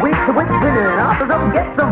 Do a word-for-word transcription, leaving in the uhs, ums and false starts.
week to which winner and offers up get some